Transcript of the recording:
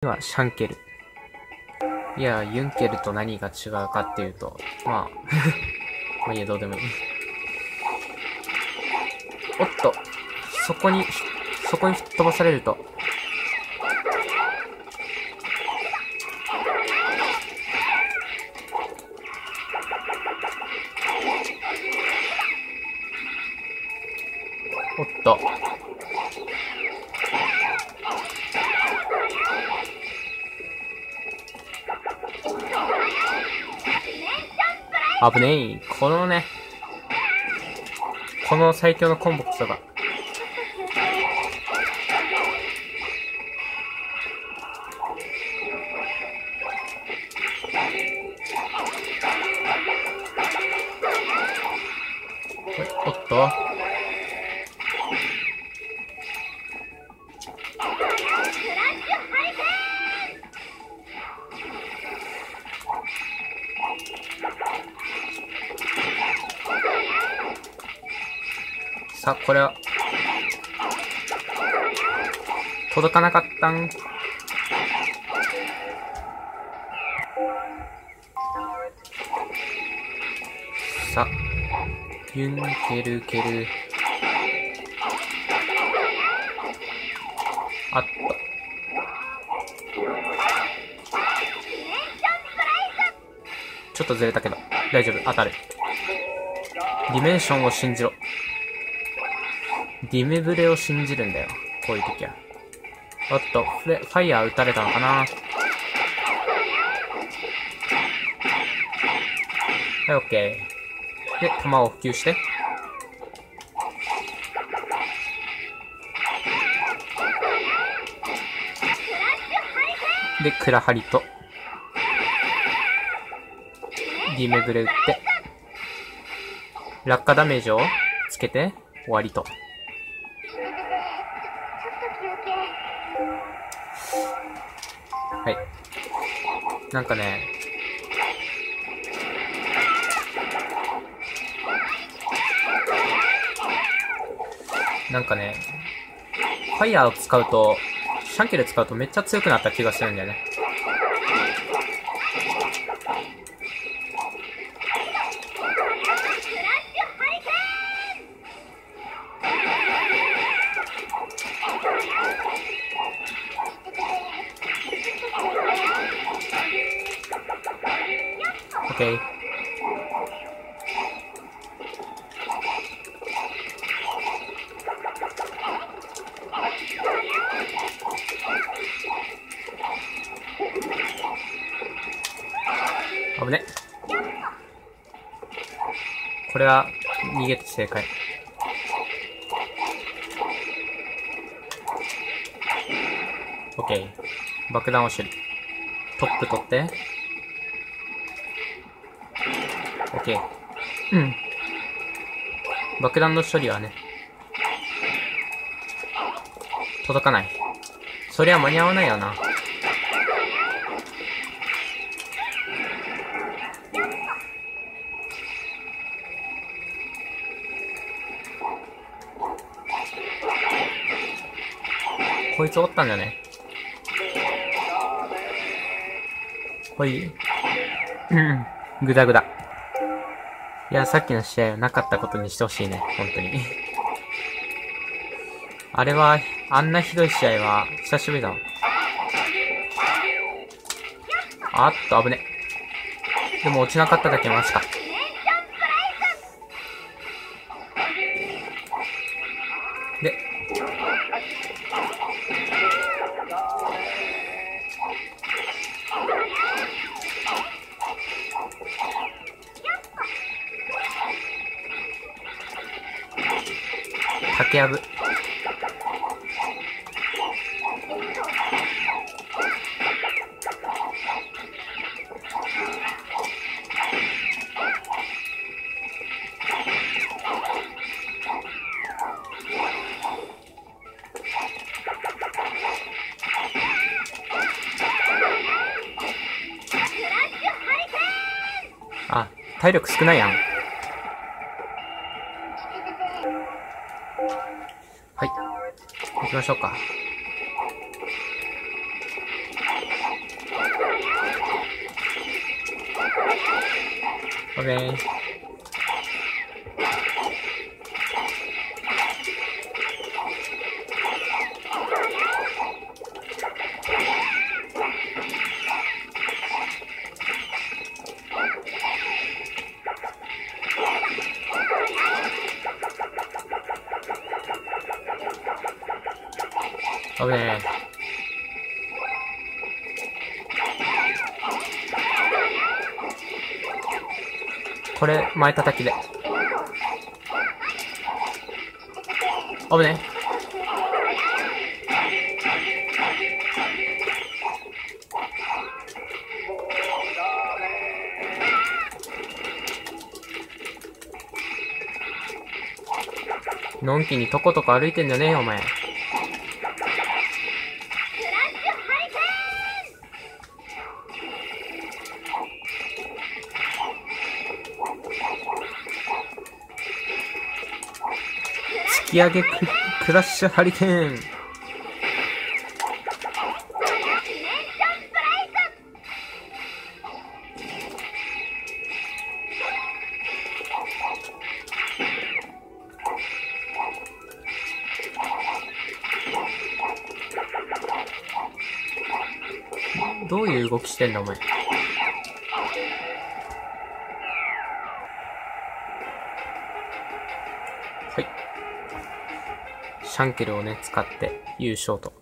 はシャンケル。いや、ユンケルと何が違うかっていうと、まあいいや、どうでもいい。おっと、そこに吹っ飛ばされると。おっと。危ねえ。この最強のコンボこそが。おっと。さあ、これは、届かなかったん。さあ、ユンケル。あっと。ちょっとずれたけど、大丈夫、当たる。ディメンションを信じろ。ディメブレを信じるんだよ。こういう時は。おっと、ファイヤー撃たれたのかな。はい、オッケー。で、弾を補給して。で、クラハリと、ディメブレ撃って、落下ダメージをつけて、終わりと。はい。なんかね、ファイヤーを使うと、シャンケル使うとめっちゃ強くなった気がするんだよね。オッケー。危ね。これは逃げて正解。オッケー。爆弾を処理。トップ取って。オッケー。うん。爆弾の処理はね、届かない。そりゃ間に合わないよな。こいつおったんだね。ほい。ぐだぐだ。いや、さっきの試合はなかったことにしてほしいね。本当に。あれは、あんなひどい試合は、久しぶりだわ。あっと、危ね。でも落ちなかっただけマシか。で、竹やぶ。あ、体力少ないやん。はい。行きましょうか。 オッケー。オッケー。これ、前叩きで。危ね。のんきにとことこ歩いてんじゃねえよ、お前。突き上げクラッシュハリケーン。どういう動きしてんだお前。はい。シャンケルをね、使って優勝と。